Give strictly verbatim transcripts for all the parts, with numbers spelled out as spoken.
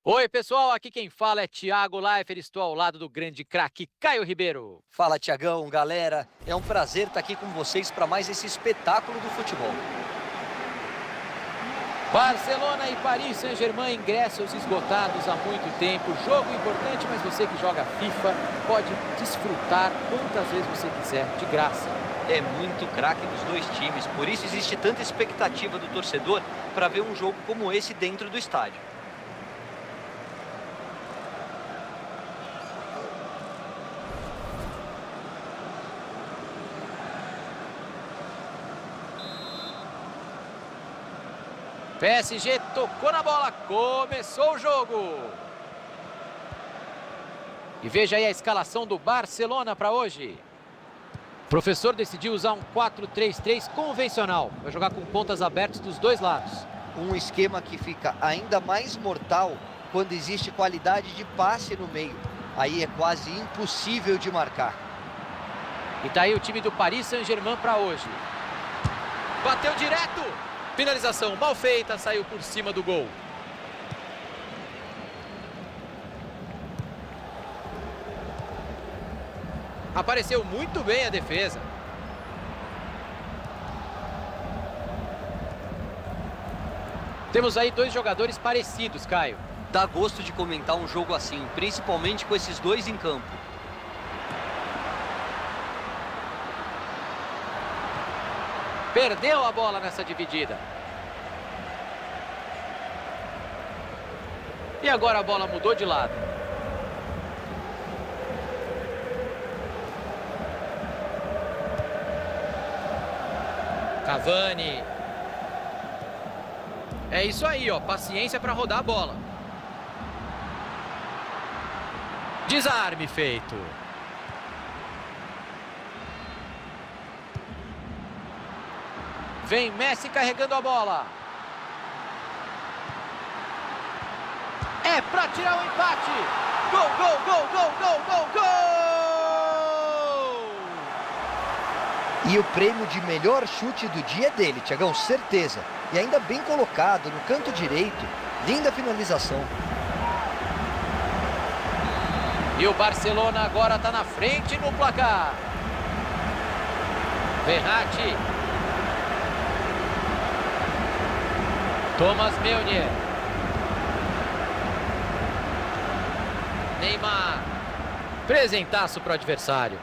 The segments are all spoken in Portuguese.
Oi, pessoal, aqui quem fala é Thiago Leifert, estou ao lado do grande craque Caio Ribeiro. Fala, Tiagão, galera. É um prazer estar aqui com vocês para mais esse espetáculo do futebol. Barcelona e Paris Saint-Germain, ingressos esgotados há muito tempo. Jogo importante, mas você que joga FIFA pode desfrutar quantas vezes você quiser, de graça. É muito craque dos dois times, por isso existe tanta expectativa do torcedor para ver um jogo como esse dentro do estádio. P S G tocou na bola, começou o jogo. E veja aí a escalação do Barcelona para hoje. O professor decidiu usar um quatro três três convencional. Vai jogar com pontas abertas dos dois lados. Um esquema que fica ainda mais mortal quando existe qualidade de passe no meio. Aí é quase impossível de marcar. E tá aí o time do Paris Saint-Germain para hoje. Bateu direto. Finalização mal feita, saiu por cima do gol. Apareceu muito bem a defesa. Temos aí dois jogadores parecidos, Caio. Dá gosto de comentar um jogo assim, principalmente com esses dois em campo. Perdeu a bola nessa dividida. E agora a bola mudou de lado. Cavani. É isso aí, ó. Paciência para rodar a bola. Desarme feito. Vem Messi carregando a bola. É para tirar o empate. Gol, gol, gol, gol, gol, gol, gol! E o prêmio de melhor chute do dia é dele, Tiagão, certeza. E ainda bem colocado, no canto direito. Linda finalização. E o Barcelona agora está na frente no placar. Verratti. Thomas Meunier. Neymar. Presentaço para o adversário.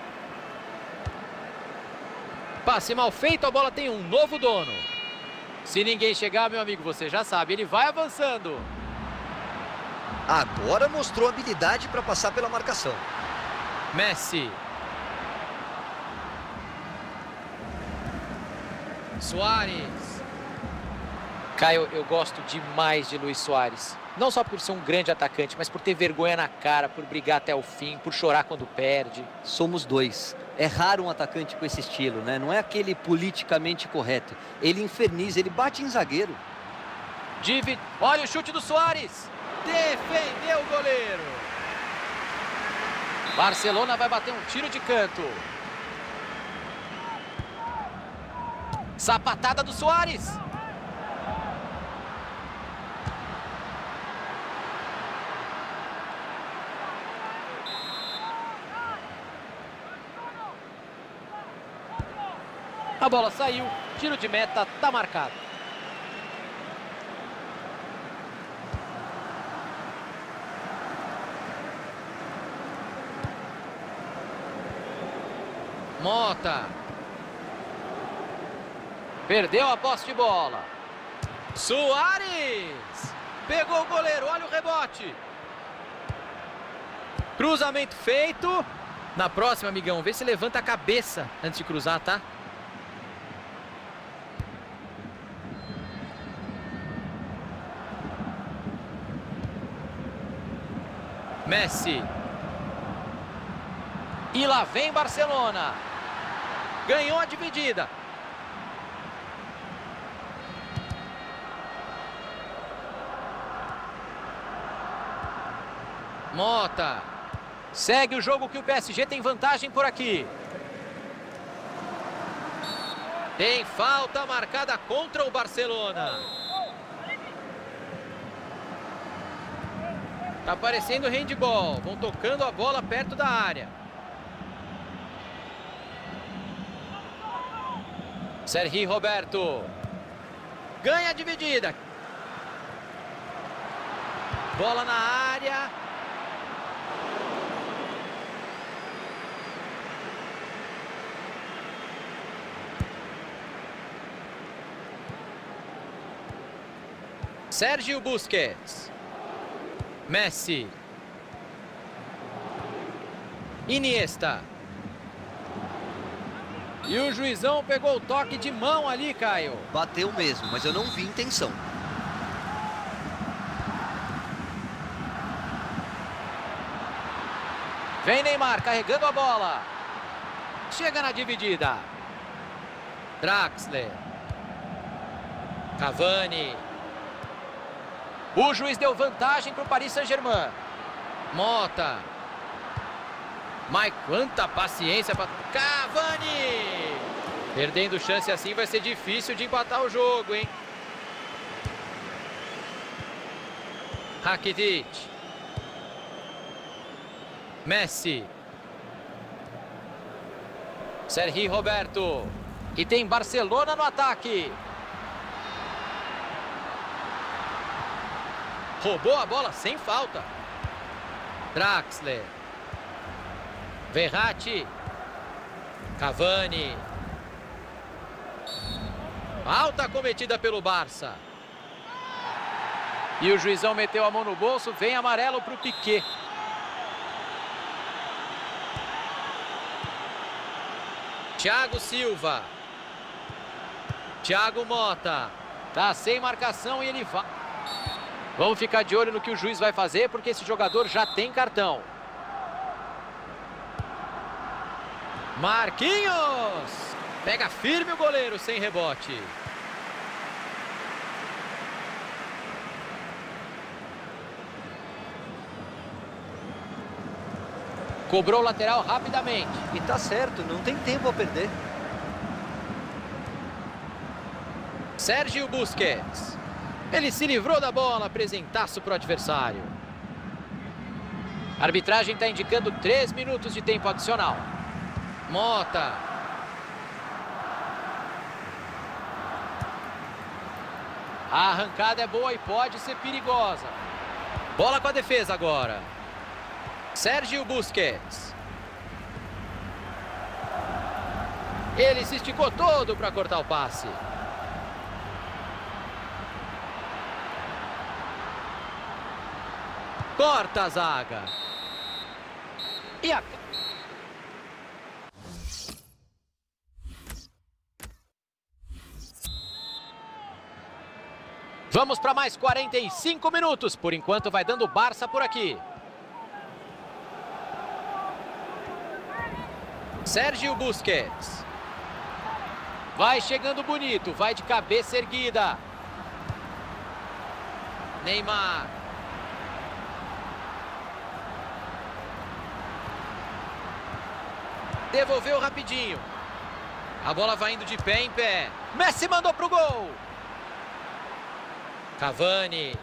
Passe mal feito, a bola tem um novo dono. Se ninguém chegar, meu amigo, você já sabe, ele vai avançando. Agora mostrou habilidade para passar pela marcação. Messi. Suárez. Caio, eu gosto demais de Luis Suárez. Não só por ser um grande atacante, mas por ter vergonha na cara, por brigar até o fim, por chorar quando perde. Somos dois. É raro um atacante com esse estilo, né? Não é aquele politicamente correto. Ele inferniza, ele bate em zagueiro. Divi... Olha o chute do Suárez. Defendeu o goleiro. Barcelona vai bater um tiro de canto. Sapatada do Suárez. A bola saiu, tiro de meta, tá marcado. Mota. Perdeu a posse de bola. Suárez. Pegou o goleiro, olha o rebote. Cruzamento feito. Na próxima, amigão, vê se levanta a cabeça antes de cruzar, tá? Messi. E lá vem Barcelona. Ganhou a dividida. Mota. Segue o jogo que o P S G tem vantagem por aqui. Tem falta marcada contra o Barcelona. Tá parecendo handball. Vão tocando a bola perto da área. Sergi Roberto. Ganha a dividida. Bola na área. Sérgio Busquets. Messi. Iniesta. E o juizão pegou o toque de mão ali, Caio. Bateu mesmo, mas eu não vi intenção. Vem Neymar carregando a bola. Chega na dividida. Draxler. Cavani. O juiz deu vantagem para o Paris Saint-Germain. Mota. Mas quanta paciência para Cavani. Perdendo chance assim vai ser difícil de empatar o jogo, hein? Rakitic. Messi. Sergi Roberto. E tem Barcelona no ataque. Roubou a bola sem falta. Draxler. Verratti. Cavani. Falta cometida pelo Barça. E o juizão meteu a mão no bolso. Vem amarelo para o Piquet. Thiago Silva. Thiago Mota. Tá sem marcação e ele vai. Vamos ficar de olho no que o juiz vai fazer, porque esse jogador já tem cartão. Marquinhos. Pega firme o goleiro sem rebote. Cobrou o lateral rapidamente. E tá certo, não tem tempo a perder. Sérgio Busquets. Ele se livrou da bola, apresentaço para o adversário. A arbitragem está indicando três minutos de tempo adicional. Mota. A arrancada é boa e pode ser perigosa. Bola com a defesa agora. Sérgio Busquets. Ele se esticou todo para cortar o passe. Corta a zaga. E a... Vamos para mais quarenta e cinco minutos. Por enquanto vai dando Barça por aqui. Sérgio Busquets. Vai chegando bonito. Vai de cabeça erguida. Neymar. Devolveu rapidinho. A bola vai indo de pé em pé. Messi mandou pro gol. Cavani.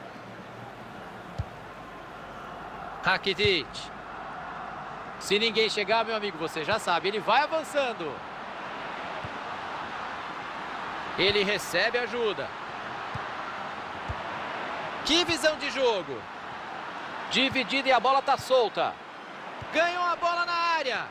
Rakitic. Se ninguém chegar, meu amigo, você já sabe, ele vai avançando. Ele recebe ajuda. Que visão de jogo. Dividida e a bola tá solta. Ganhou a bola na área.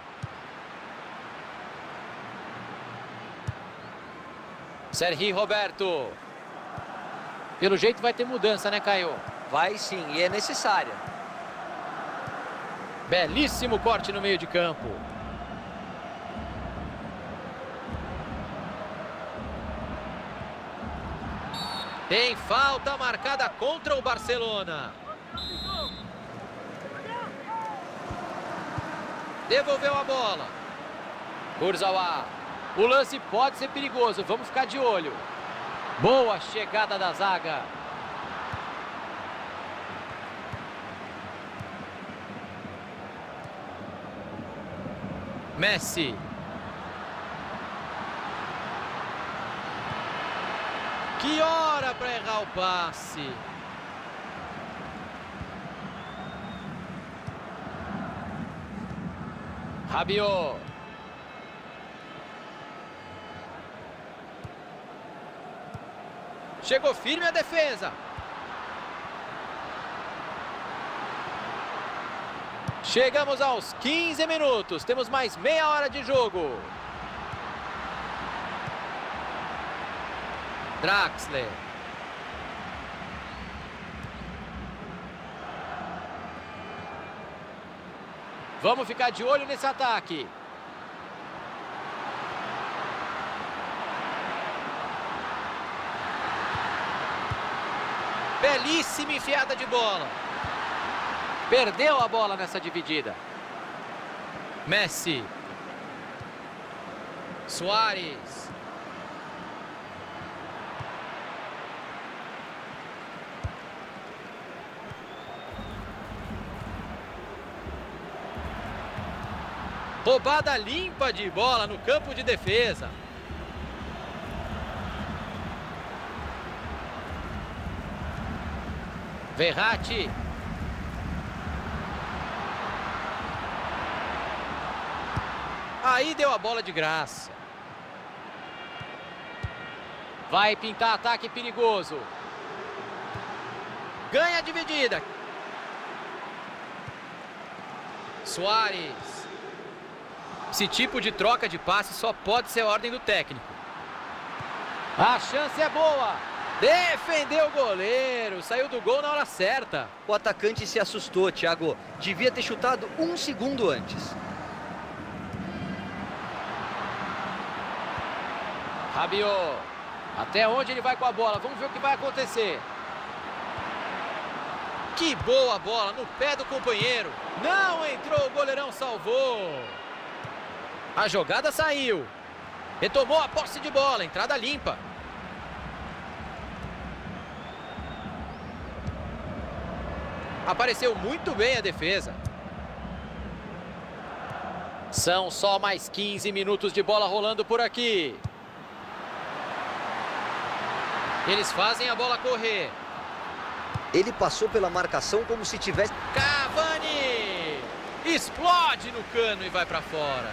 Sergi Roberto. Pelo jeito vai ter mudança, né, Caio? Vai sim, e é necessária. Belíssimo corte no meio de campo. Tem falta marcada contra o Barcelona. Devolveu a bola. Kurzawa. O lance pode ser perigoso, vamos ficar de olho. Boa chegada da zaga. Messi. Que hora para errar o passe. Rabiot. Chegou firme a defesa. Chegamos aos quinze minutos. Temos mais meia hora de jogo. Draxler. Vamos ficar de olho nesse ataque. Belíssima enfiada de bola. Perdeu a bola nessa dividida. Messi. Suárez. Roubada limpa de bola no campo de defesa. Verratti. Aí deu a bola de graça. Vai pintar ataque perigoso. Ganha a dividida. Suárez. Esse tipo de troca de passe só pode ser ordem do técnico. A chance é boa. Defendeu o goleiro. Saiu do gol na hora certa. O atacante se assustou, Thiago. Devia ter chutado um segundo antes. Rabiot. Até onde ele vai com a bola? Vamos ver o que vai acontecer. Que boa bola no pé do companheiro. Não entrou, o goleirão salvou. A jogada saiu. Retomou a posse de bola. Entrada limpa. Apareceu muito bem a defesa. São só mais quinze minutos de bola rolando por aqui. Eles fazem a bola correr. Ele passou pela marcação como se tivesse... Cavani! Explode no cano e vai para fora.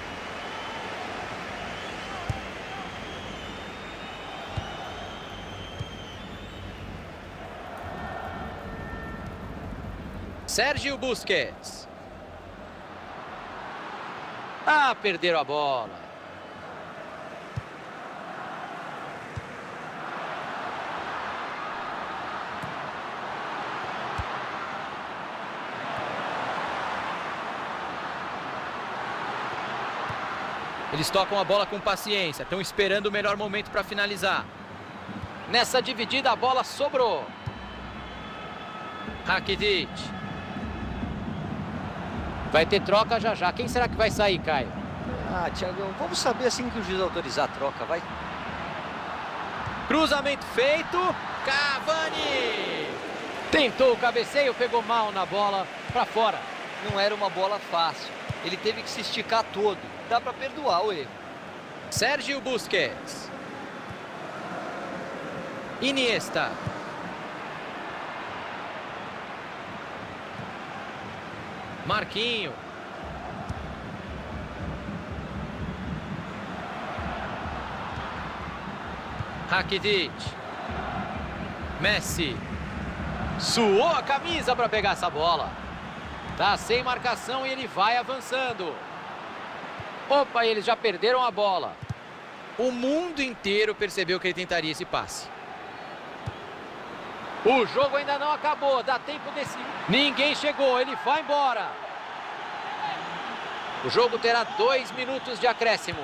Sérgio Busquets. Ah, perderam a bola. Eles tocam a bola com paciência. Estão esperando o melhor momento para finalizar. Nessa dividida a bola sobrou. Rakitic. Vai ter troca já já. Quem será que vai sair, Caio? Ah, Thiagão, vamos saber assim que o juiz autorizar a troca, vai. Cruzamento feito. Cavani! Tentou o cabeceio, pegou mal na bola, para fora. Não era uma bola fácil. Ele teve que se esticar todo. Dá para perdoar o erro. Sérgio Busquets. Iniesta. Marquinho. Rakitic. Messi. Suou a camisa para pegar essa bola. Tá sem marcação e ele vai avançando. Opa, eles já perderam a bola. O mundo inteiro percebeu que ele tentaria esse passe. O jogo ainda não acabou, dá tempo desse... Ninguém chegou, ele vai embora. O jogo terá dois minutos de acréscimo.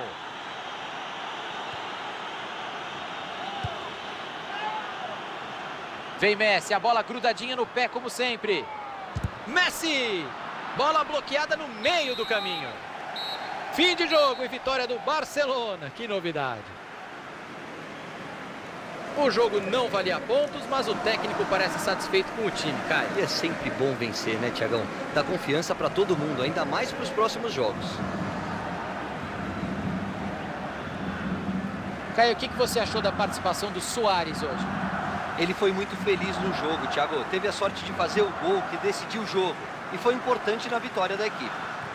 Vem Messi, a bola grudadinha no pé como sempre. Messi! Bola bloqueada no meio do caminho. Fim de jogo e vitória do Barcelona. Que novidade. O jogo não valia pontos, mas o técnico parece satisfeito com o time, Caio. E é sempre bom vencer, né, Thiagão? Dá confiança para todo mundo, ainda mais para os próximos jogos. Caio, o que você achou da participação do Suárez hoje? Ele foi muito feliz no jogo, Thiago. Teve a sorte de fazer o gol que decidiu o jogo e foi importante na vitória da equipe.